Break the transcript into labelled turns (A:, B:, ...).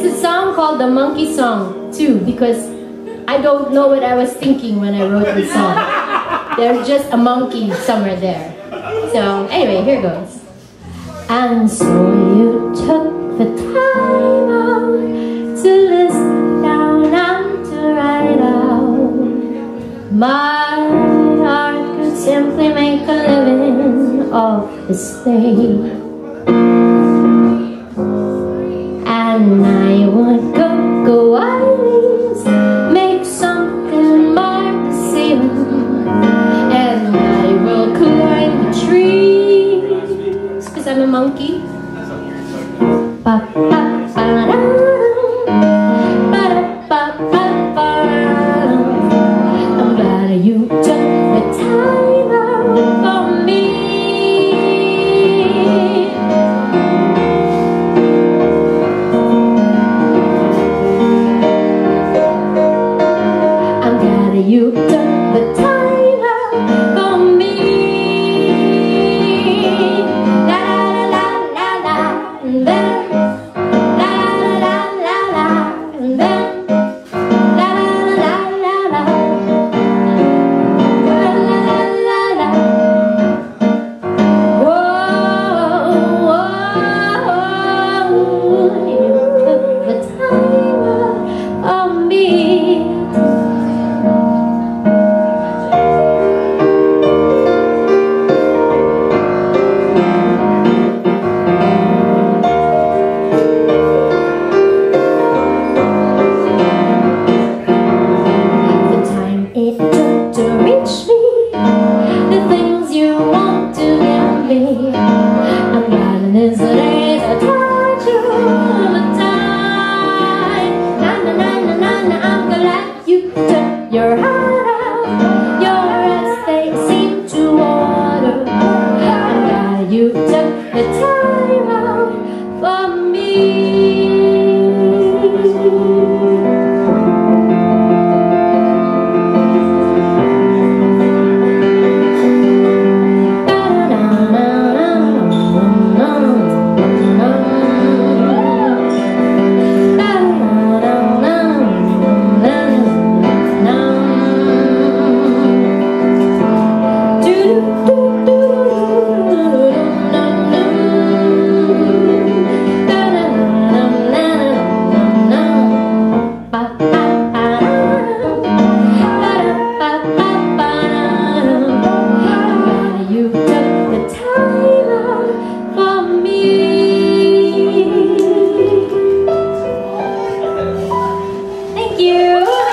A: a song called the Monkey Song too, because I don't know what I was thinking when I wrote this song. There's just a monkey somewhere there. So anyway, here goes. And so you took the time out to listen down and to write out. My heart could simply make a living off this thing. And I would go wise, make something more deceiving. And I will climb the trees, cause I'm a monkey. I'm glad you took the time out for me. I'm glad you took the time out for me. La la la la la, and then la la la la, and then la la la la, la la la. Whoa, you took the time out for me. It took to reach me, the things you want to give me. I'm glad in this days I told you the time. Na na na na na na, I'm glad you took your heart out. Your eyes, they seem to water. I'm glad you took the time out for me. Thank you.